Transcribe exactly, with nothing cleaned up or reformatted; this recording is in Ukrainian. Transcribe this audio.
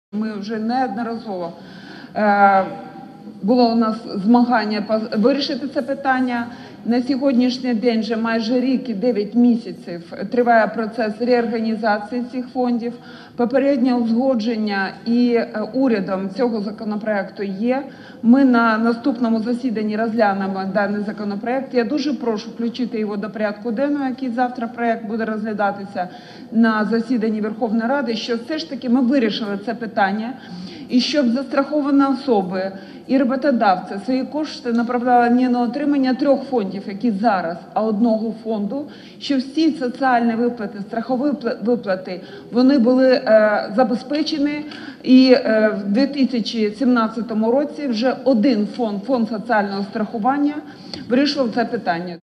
Ми вже неодноразово е, було у нас змагання вирішити це питання. На сьогоднішній день вже майже рік і дев'ять місяців триває процес реорганізації цих фондів. Попереднє узгодження і урядом цього законопроекту є. Ми на наступному засіданні розглянемо даний законопроект. Я дуже прошу включити його до порядку денного, який завтра проект буде розглядатися на засіданні Верховної Ради, що все ж таки ми вирішили це питання. І щоб застраховані особи і роботодавці свої кошти направляли не на отримання трьох фондів, які зараз, а одного фонду, що всі соціальні виплати, страхові виплати, вони були е, забезпечені. І е, в дві тисячі сімнадцятому році вже один фонд, фонд соціального страхування, вирішив це питання.